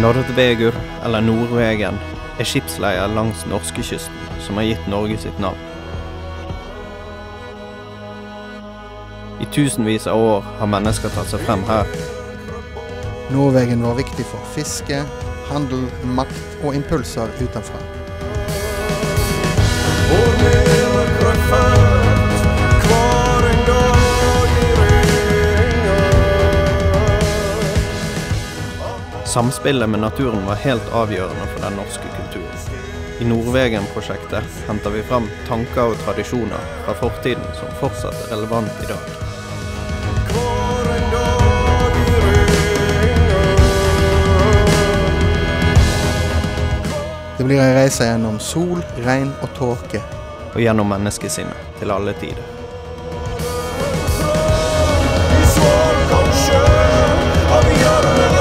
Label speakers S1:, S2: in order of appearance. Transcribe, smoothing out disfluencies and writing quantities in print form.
S1: Nordvegen, eller Nordvegen, skipsleier langs norskekysten som har gitt Norge sitt navn. I tusenvis av år har mennesker tatt seg frem her.
S2: Nordvegen var viktig for fiske, handel, makt og impulser utenfra. Samspillet med naturen var helt avgjørende for den norske kulturen. I Nordvegen-prosjektet henter vi frem tanker og tradisjoner fra fortiden som fortsatt er relevant i dag. Det blir en reise gjennom sol, regn og tåke.
S1: Og gjennom menneskesinnet til alle tider.
S3: Vi sår kanskje, og vi gjør det.